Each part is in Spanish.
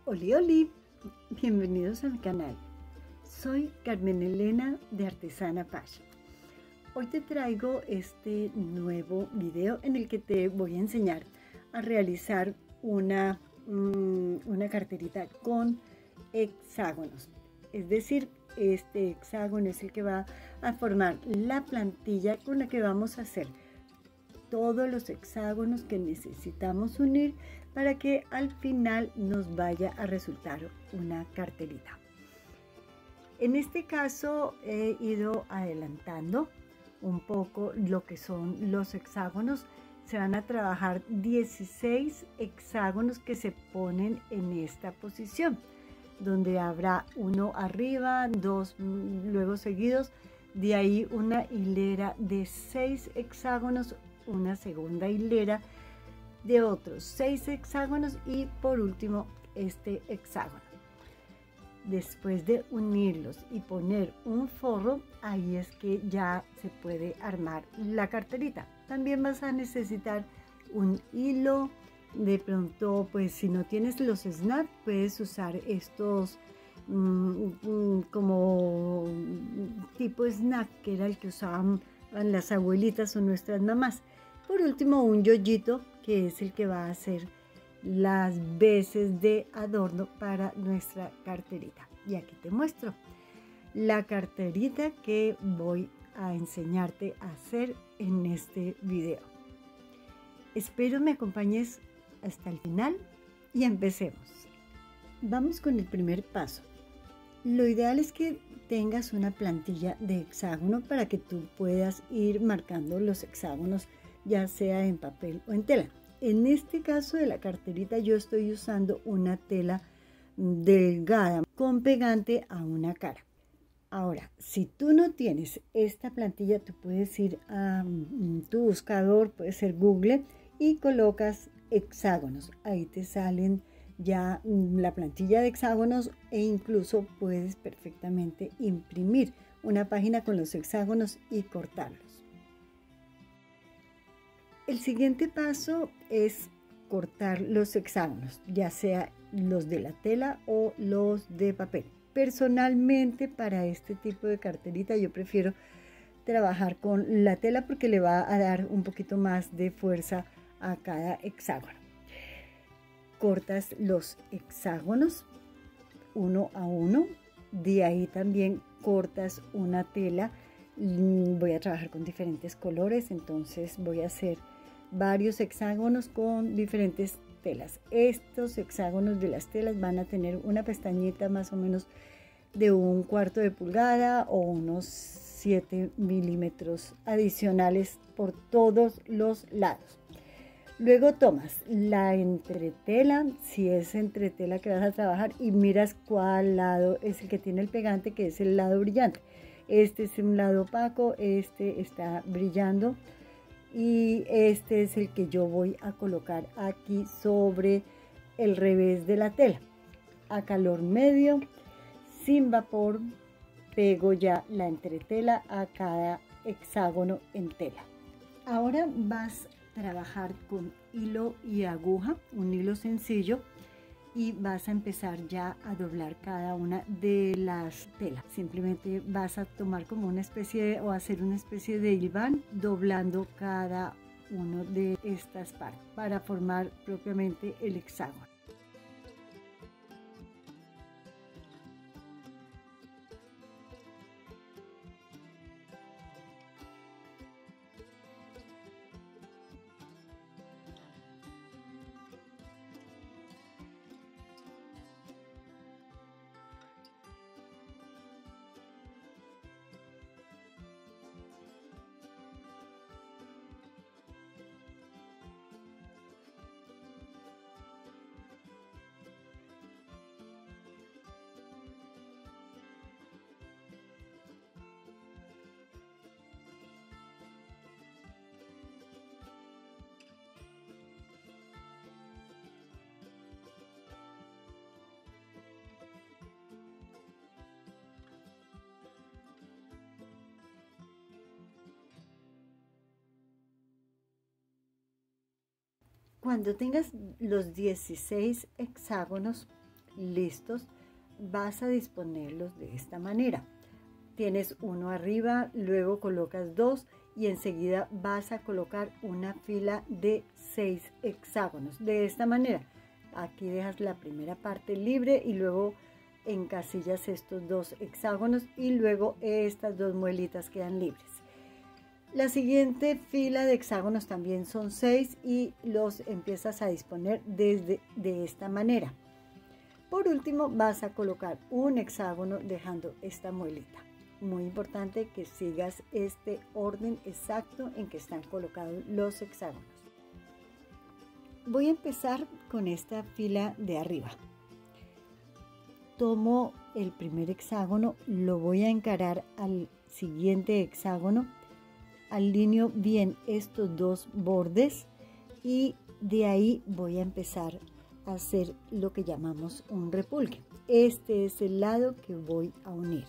Oli, oli, bienvenidos a mi canal. Soy Carmen Elena de Artesana Fashion. Hoy te traigo este nuevo video en el que te voy a enseñar a realizar una carterita con hexágonos. Es decir, este hexágono es el que va a formar la plantilla con la que vamos a hacer todos los hexágonos que necesitamos unir para que al final nos vaya a resultar una carterita. En este caso he ido adelantando un poco lo que son los hexágonos. Se van a trabajar 16 hexágonos que se ponen en esta posición, donde habrá uno arriba, dos luego seguidos, de ahí una hilera de 6 hexágonos, una segunda hilera de otros 6 hexágonos y por último este hexágono. Después de unirlos y poner un forro, ahí es que ya se puede armar la carterita. También vas a necesitar un hilo. De pronto, pues si no tienes los snap, puedes usar estos como tipo snack, que era el que usaban las abuelitas o nuestras mamás. Por último, un yoyito, que es el que va a hacer las veces de adorno para nuestra carterita. Y aquí te muestro la carterita que voy a enseñarte a hacer en este video. Espero me acompañes hasta el final y empecemos. Vamos con el primer paso. Lo ideal es que tengas una plantilla de hexágono para que tú puedas ir marcando los hexágonos, ya sea en papel o en tela. En este caso de la carterita yo estoy usando una tela delgada con pegante a una cara. Ahora, si tú no tienes esta plantilla, tú puedes ir a tu buscador, puede ser Google, y colocas hexágonos. Ahí te salen ya la plantilla de hexágonos e incluso puedes perfectamente imprimir una página con los hexágonos y cortarlos. El siguiente paso es cortar los hexágonos, ya sea los de la tela o los de papel. Personalmente, para este tipo de carterita yo prefiero trabajar con la tela porque le va a dar un poquito más de fuerza a cada hexágono. Cortas los hexágonos uno a uno, de ahí también cortas una tela. Voy a trabajar con diferentes colores, entonces voy a hacer varios hexágonos con diferentes telas. Estos hexágonos de las telas van a tener una pestañita más o menos de 1/4 de pulgada o unos 7 milímetros adicionales por todos los lados. Luego tomas la entretela, si es entretela que vas a trabajar, y miras cuál lado es el que tiene el pegante, que es el lado brillante. Este es un lado opaco, este está brillando y este es el que yo voy a colocar aquí sobre el revés de la tela. A calor medio, sin vapor, pego ya la entretela a cada hexágono en tela. Ahora vas a trabajar con hilo y aguja, un hilo sencillo, y vas a empezar ya a doblar cada una de las telas. Simplemente vas a tomar como una especie o hacer una especie de hilván doblando cada una de estas partes para formar propiamente el hexágono. Cuando tengas los 16 hexágonos listos, vas a disponerlos de esta manera. Tienes uno arriba, luego colocas dos y enseguida vas a colocar una fila de 6 hexágonos. De esta manera, aquí dejas la primera parte libre y luego encasillas estos 2 hexágonos y luego estas 2 muelitas quedan libres. La siguiente fila de hexágonos también son 6 y los empiezas a disponer de esta manera. Por último vas a colocar un hexágono dejando esta muelita. Muy importante que sigas este orden exacto en que están colocados los hexágonos. Voy a empezar con esta fila de arriba. Tomo el primer hexágono, lo voy a encarar al siguiente hexágono, alineo bien estos 2 bordes y de ahí voy a empezar a hacer lo que llamamos un repulgue. Este es el lado que voy a unir.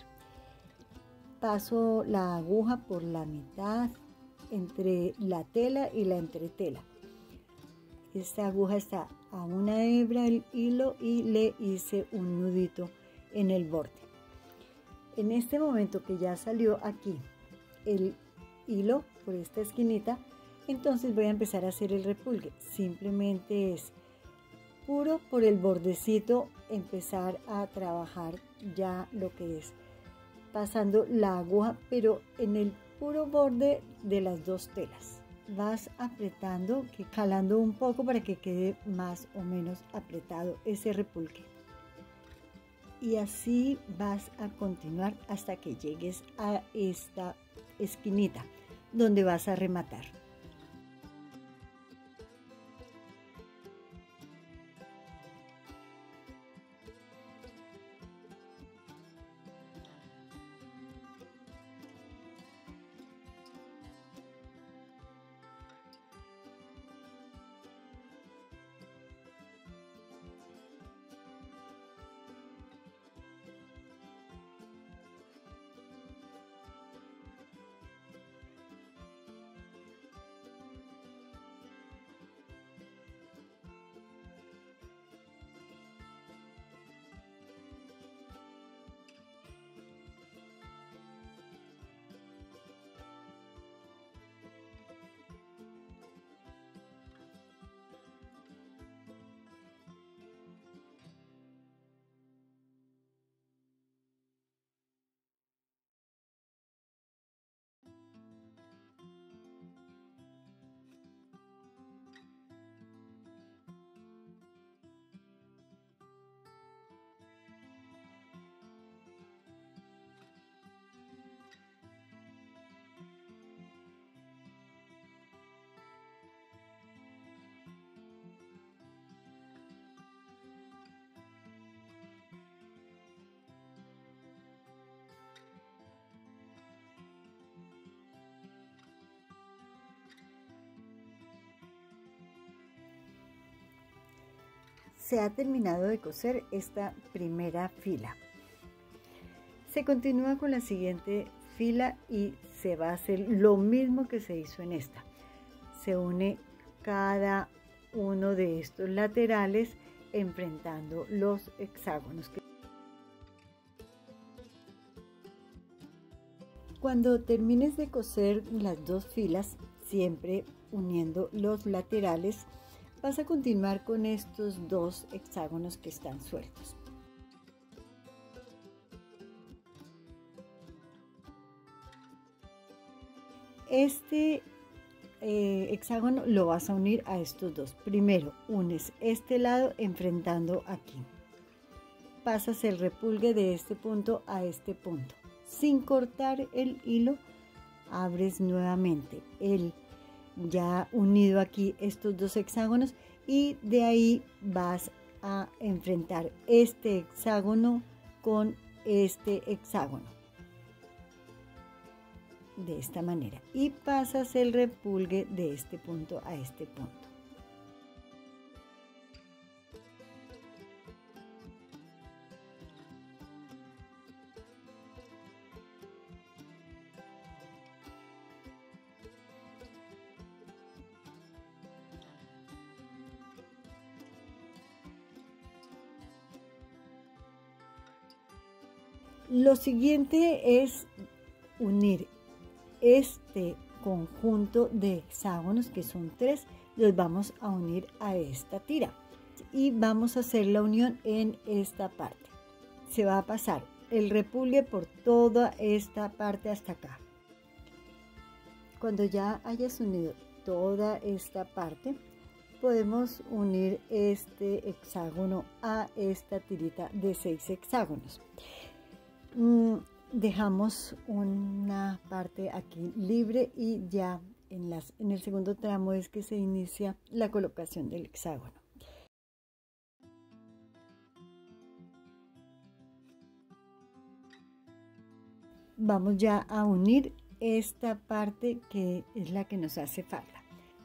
Paso la aguja por la mitad entre la tela y la entretela. Esta aguja está a una hebra el hilo y le hice un nudito en el borde. En este momento que ya salió aquí el hilo por esta esquinita, entonces voy a empezar a hacer el repulgue. Simplemente es puro por el bordecito empezar a trabajar ya lo que es pasando la aguja, pero en el puro borde de las 2 telas. Vas apretando, jalando un poco para que quede más o menos apretado ese repulgue. Y así vas a continuar hasta que llegues a esta esquinita donde vas a rematar. Se ha terminado de coser esta primera fila. Se continúa con la siguiente fila y se va a hacer lo mismo que se hizo en esta. Se une cada uno de estos laterales enfrentando los hexágonos. Cuando termines de coser las 2 filas, siempre uniendo los laterales, vas a continuar con estos 2 hexágonos que están sueltos. Este hexágono lo vas a unir a estos 2. Primero unes este lado enfrentando aquí. Pasas el repulgue de este punto a este punto. Sin cortar el hilo, abres nuevamente el ya unido aquí estos 2 hexágonos y de ahí vas a enfrentar este hexágono con este hexágono de esta manera y pasas el repulgue de este punto a este punto. Lo siguiente es unir este conjunto de hexágonos, que son 3, los vamos a unir a esta tira y vamos a hacer la unión en esta parte. Se va a pasar el repulgue por toda esta parte hasta acá. Cuando ya hayas unido toda esta parte, podemos unir este hexágono a esta tirita de 6 hexágonos. Dejamos una parte aquí libre y ya en el segundo tramo es que se inicia la colocación del hexágono. Vamos ya a unir esta parte que es la que nos hace falta.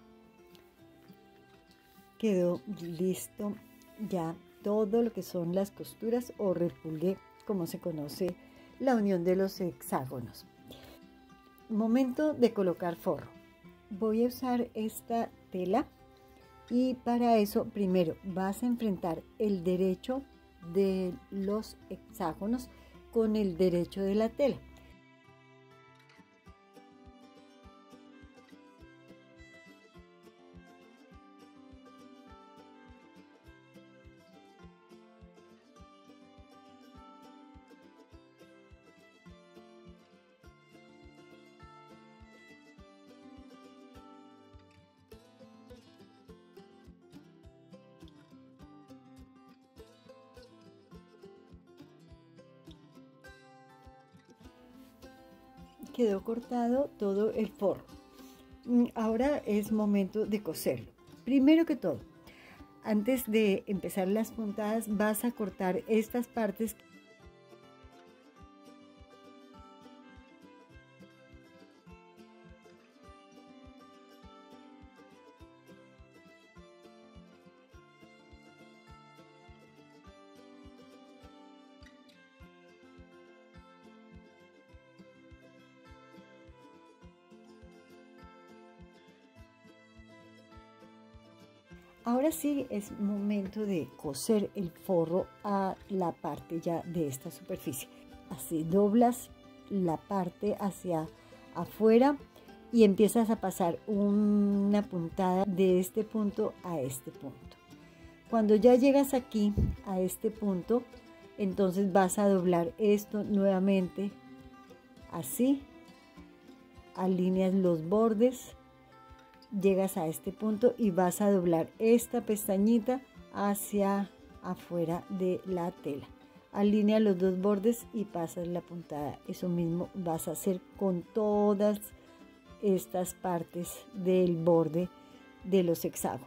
Quedó listo ya todo lo que son las costuras o repulgue, como se conoce la unión de los hexágonos. Momento de colocar forro. Voy a usar esta tela y para eso primero vas a enfrentar el derecho de los hexágonos con el derecho de la tela. Quedó cortado todo el forro. Ahora es momento de coserlo. Primero que todo, antes de empezar las puntadas, vas a cortar estas partes. Ahora sí es momento de coser el forro a la parte ya de esta superficie. Así doblas la parte hacia afuera y empiezas a pasar una puntada de este punto a este punto. Cuando ya llegas aquí a este punto, entonces vas a doblar esto nuevamente así, alineas los bordes, llegas a este punto y vas a doblar esta pestañita hacia afuera de la tela. Alinea los dos bordes y pasas la puntada. Eso mismo vas a hacer con todas estas partes del borde de los hexágonos.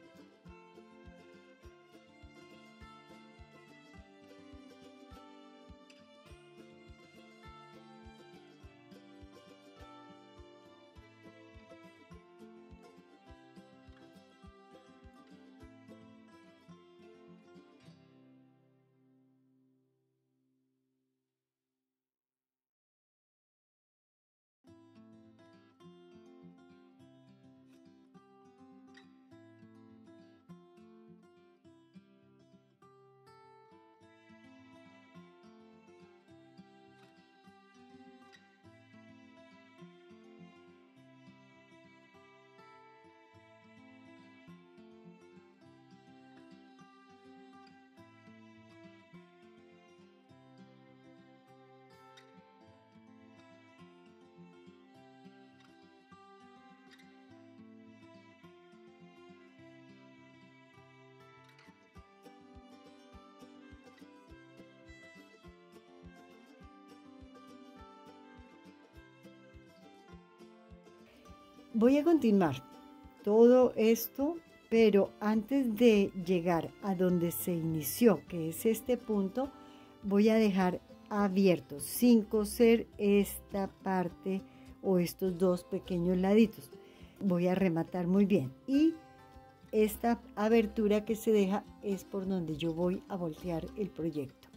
Voy a continuar todo esto, pero antes de llegar a donde se inició, que es este punto, voy a dejar abiertos sin coser esta parte o estos dos pequeños laditos. Voy a rematar muy bien y esta abertura que se deja es por donde yo voy a voltear el proyecto.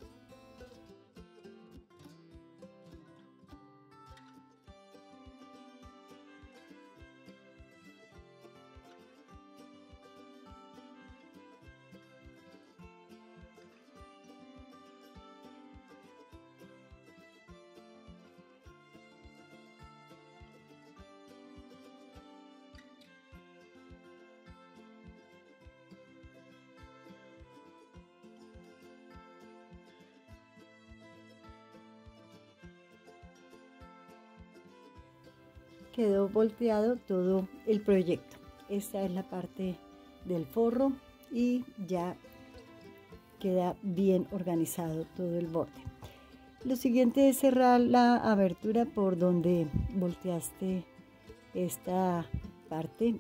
quedó volteado todo el proyecto. Esta es la parte del forro y ya queda bien organizado todo el borde. Lo siguiente es cerrar la abertura por donde volteaste esta parte.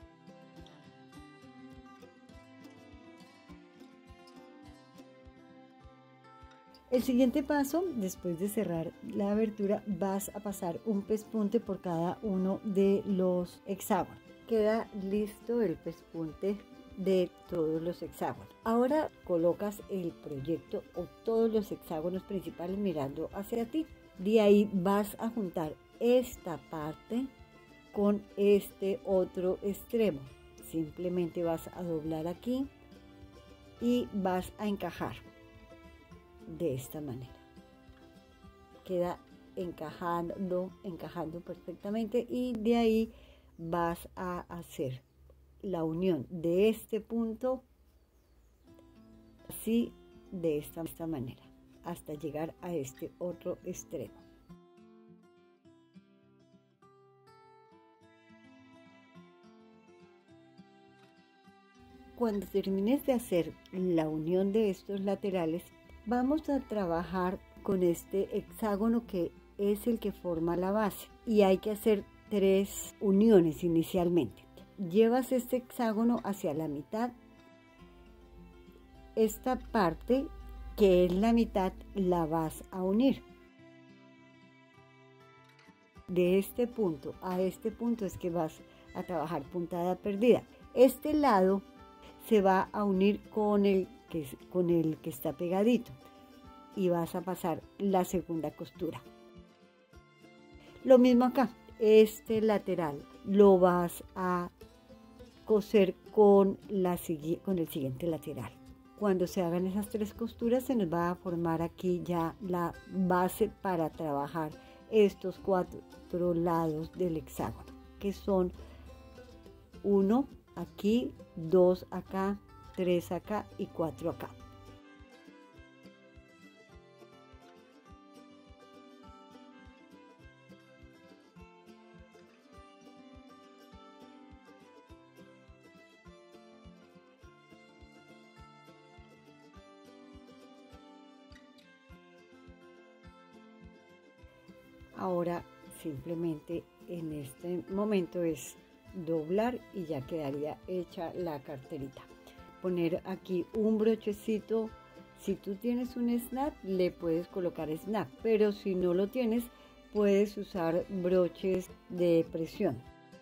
El siguiente paso, después de cerrar la abertura, vas a pasar un pespunte por cada uno de los hexágonos. Queda listo el pespunte de todos los hexágonos. Ahora colocas el proyecto o todos los hexágonos principales mirando hacia ti. De ahí vas a juntar esta parte con este otro extremo. Simplemente vas a doblar aquí y vas a encajar de esta manera. Queda encajando perfectamente, y de ahí vas a hacer la unión de este punto así, de esta manera, hasta llegar a este otro extremo. Cuando termines de hacer la unión de estos laterales, vamos a trabajar con este hexágono que es el que forma la base, y hay que hacer 3 uniones inicialmente. Llevas este hexágono hacia la mitad. Esta parte que es la mitad la vas a unir. De este punto a este punto es que vas a trabajar puntada perdida. Este lado se va a unir con el que está pegadito, y vas a pasar la segunda costura. Lo mismo acá, este lateral lo vas a coser con el siguiente lateral. Cuando se hagan esas 3 costuras, se nos va a formar aquí ya la base para trabajar estos 4 lados del hexágono, que son 1 aquí, 2 acá, 3 acá y 4 acá. Ahora simplemente en este momento es doblar y ya quedaría hecha la carterita. Poner aquí un brochecito. Si tú tienes un snap, le puedes colocar snap, pero si no lo tienes, puedes usar broches de presión.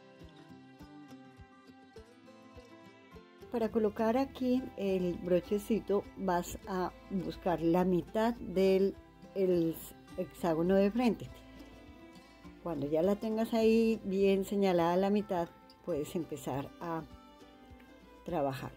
Para colocar aquí el brochecito, vas a buscar la mitad del hexágono de frente. Cuando ya la tengas ahí bien señalada la mitad, puedes empezar a trabajarlo.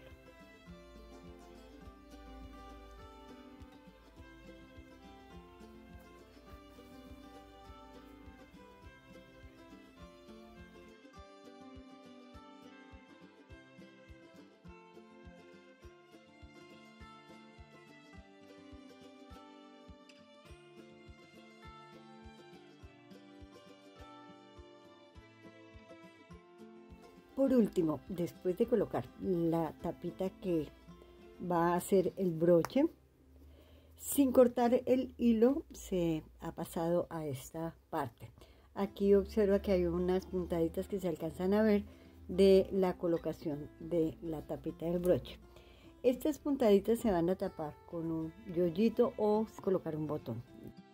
Por último, después de colocar la tapita que va a hacer el broche, sin cortar el hilo, se ha pasado a esta parte. Aquí observa que hay unas puntaditas que se alcanzan a ver de la colocación de la tapita del broche. Estas puntaditas se van a tapar con un yoyito o colocar un botón.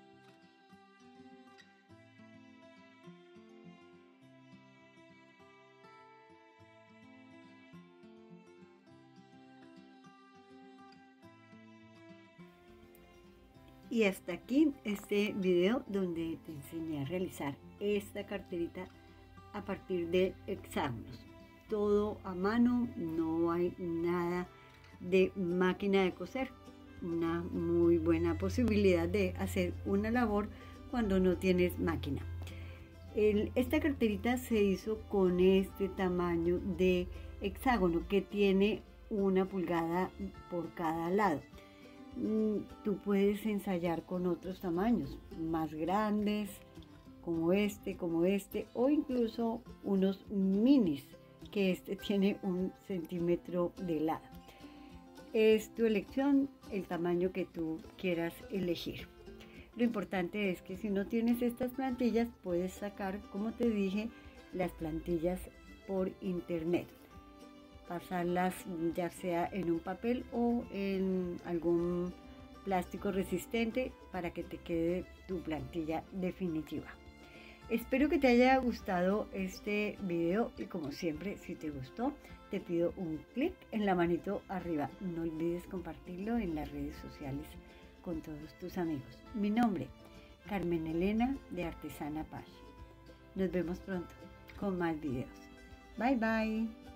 Y hasta aquí este video donde te enseñé a realizar esta carterita a partir de hexágonos. Todo a mano, no hay nada de máquina de coser. Una muy buena posibilidad de hacer una labor cuando no tienes máquina. Esta carterita se hizo con este tamaño de hexágono que tiene 1 pulgada por cada lado. Tú puedes ensayar con otros tamaños más grandes, como este, o incluso unos minis, que este tiene 1 centímetro de lado. Es tu elección, el tamaño que tú quieras elegir. Lo importante es que si no tienes estas plantillas, puedes sacar, como te dije, las plantillas por internet. Pasarlas ya sea en un papel o en algún plástico resistente para que te quede tu plantilla definitiva. Espero que te haya gustado este video y como siempre, si te gustó, te pido un clic en la manito arriba. No olvides compartirlo en las redes sociales con todos tus amigos. Mi nombre, Carmen Elena de Artesana Page. Nos vemos pronto con más videos. Bye bye.